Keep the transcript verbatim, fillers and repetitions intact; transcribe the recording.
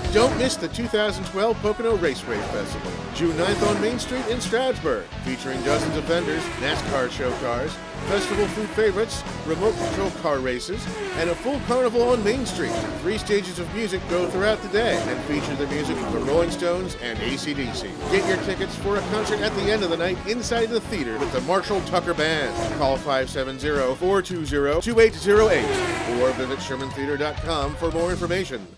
Don't miss the two thousand twelve Pocono Raceway Festival, June ninth on Main Street in Stroudsburg, featuring dozens of vendors, NASCAR show cars, festival food favorites, remote control car races, and a full carnival on Main Street. Three stages of music go throughout the day and feature the music of the Rolling Stones and A C D C. Get your tickets for a concert at the end of the night inside the theater with the Marshall Tucker Band. Call five seven zero, four two zero, two eight zero eight or visit Sherman Theater dot com for more information.